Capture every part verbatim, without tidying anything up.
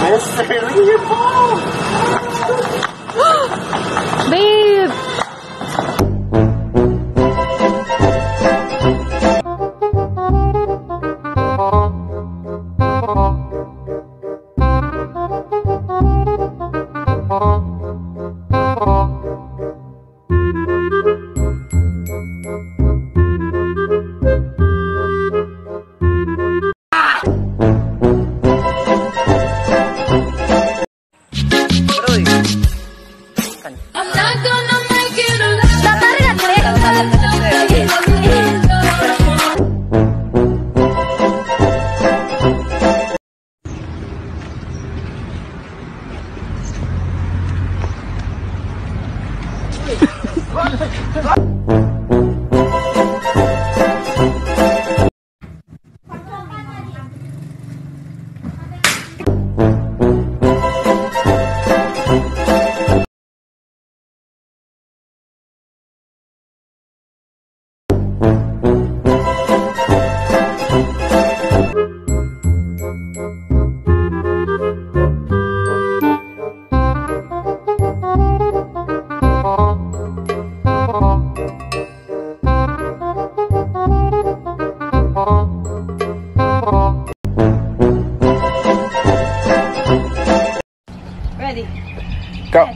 Mister, leave your phone! Babe! Ready. Go.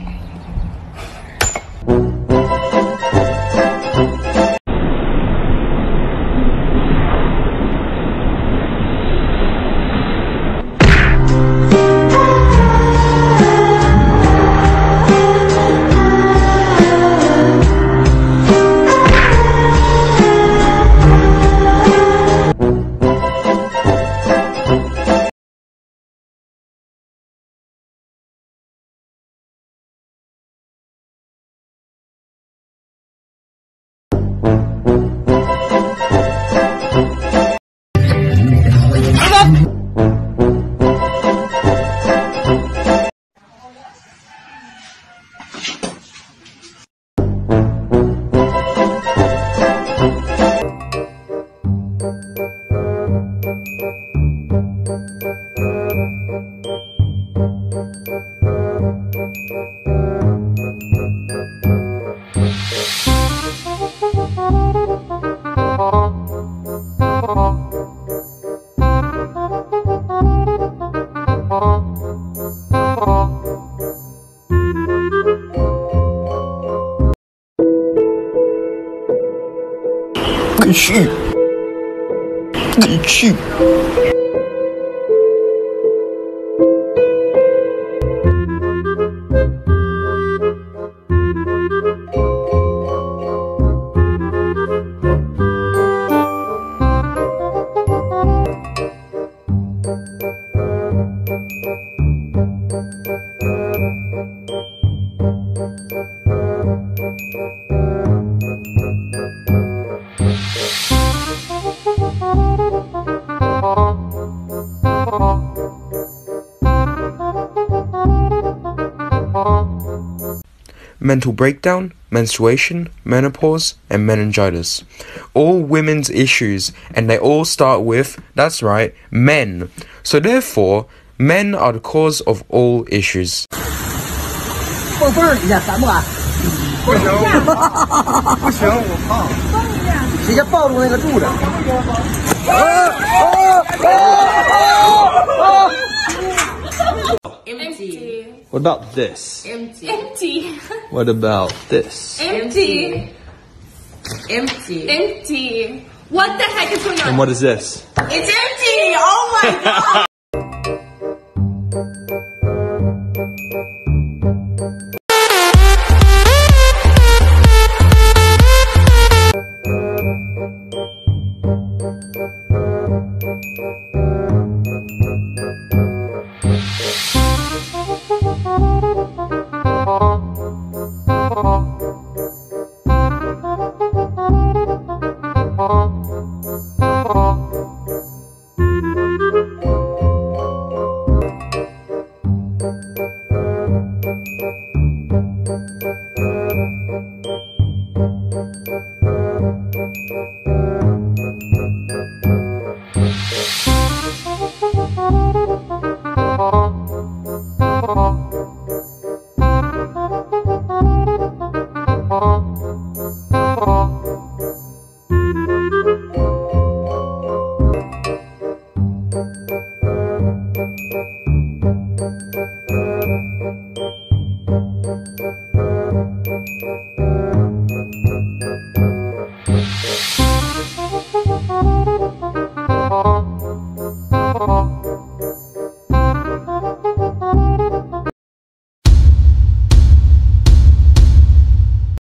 Good shoot. Good shoot. Mental breakdown, menstruation, menopause, and meningitis. All women's issues, and they all start with, that's right, men. So therefore, men are the cause of all issues. 蹦蹦，你想烦不啊？ 不行，不行，我胖。 直接抱住那个柱子。 Empty. What about this? Empty. Empty. What about this? Empty. Empty. Empty. What the heck is going on? And what is this? It's empty! Oh my god!